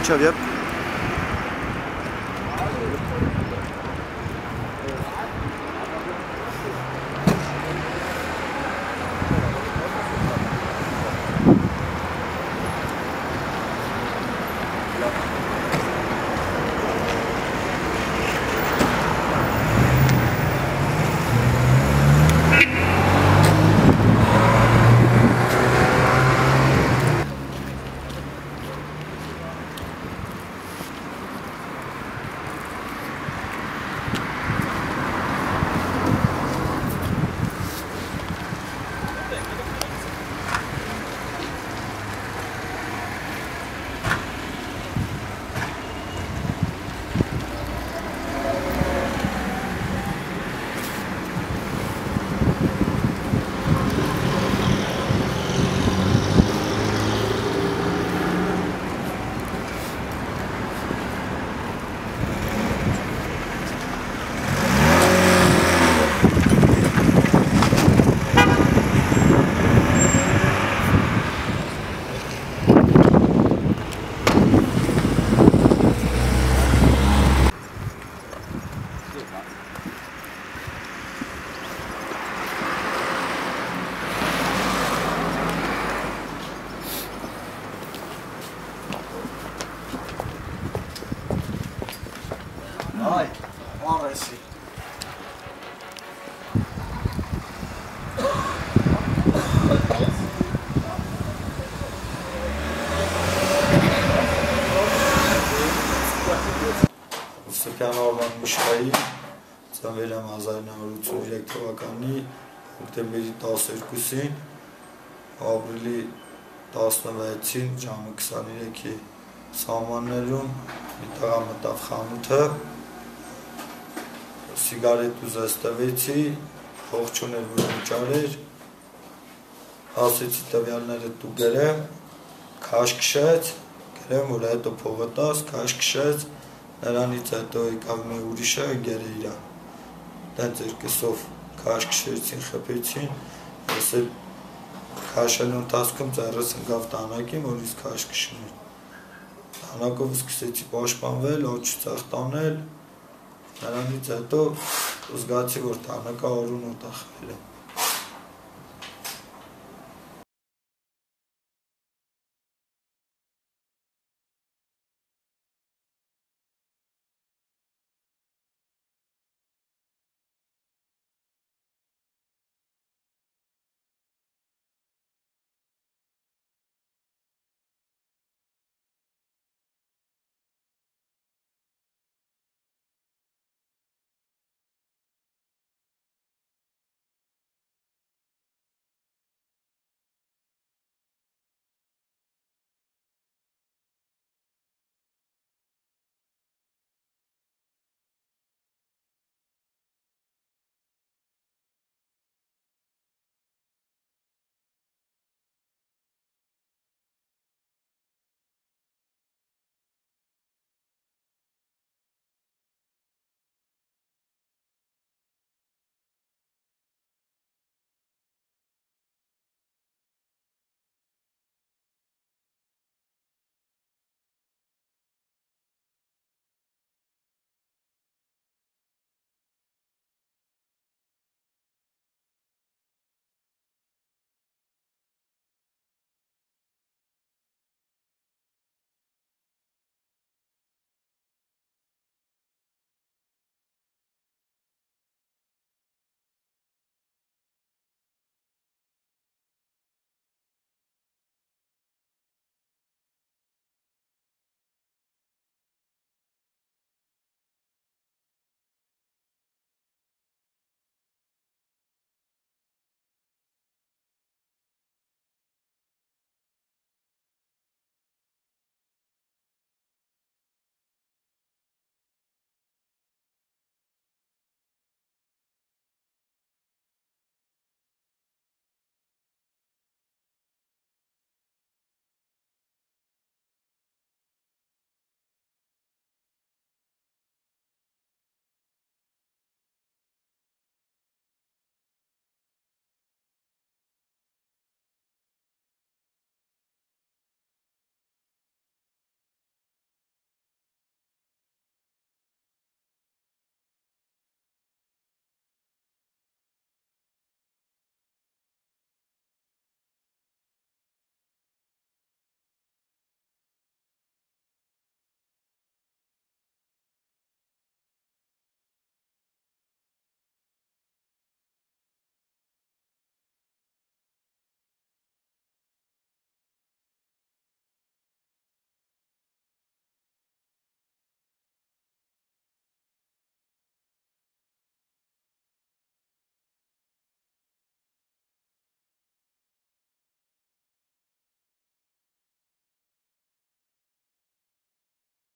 Մինչև երբ Ay, ağrısı. Սրկյան Արման Միշայի ծնվել եմ 1983 թվականի հոկտեմբերի 12-ին, ապրիլի 16-ին ժամը 23-ի սահմաններում մի տղա մտավ խանութը, սիգարետ ուզեց տվեցի, ողջուն էր որ վճար էր, ասեցի տվյալները դու գրեմ, քաշ քշեց, գրեմ որ հետո փողը տաս, քաշ քշեց, նրանից հետո եկավ մի ուրիշը գերը իրան, դենց երկեսով քաշ քշեցին, խփեցին, ես էլ քաշելու ընթացքում ծեռս ընկավ տանակին, որ ինձ քաշ քշում էր, տանակով սկսեցի պաշտպանվել, աչու ցախ տանել, նրանից հետո զգացի որ տանակը արուն օտախվել է։